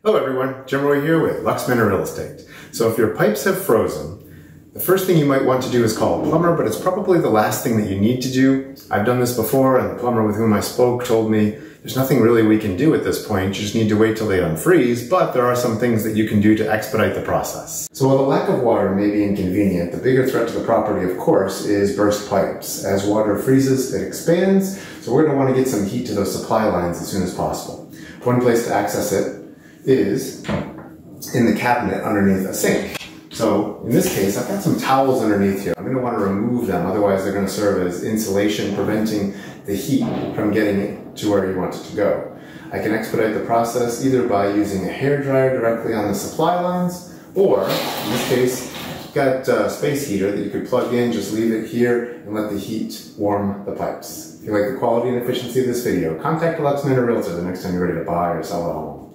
Hello everyone, Jim Roy here with LuxManor Real Estate. So if your pipes have frozen, the first thing you might want to do is call a plumber, but it's probably the last thing that you need to do. I've done this before, and the plumber with whom I spoke told me there's nothing really we can do at this point, you just need to wait till they unfreeze, but there are some things that you can do to expedite the process. So while the lack of water may be inconvenient, the bigger threat to the property, of course, is burst pipes. As water freezes, it expands, so we're going to want to get some heat to those supply lines as soon as possible. One place to access it is in the cabinet underneath a sink. So in this case, I've got some towels underneath here. I'm going to want to remove them, otherwise they're going to serve as insulation, preventing the heat from getting to where you want it to go. I can expedite the process either by using a hairdryer directly on the supply lines, or in this case, you've got a space heater that you could plug in, just leave it here and let the heat warm the pipes. If you like the quality and efficiency of this video, contact a LuxManor Realtor the next time you're ready to buy or sell a home.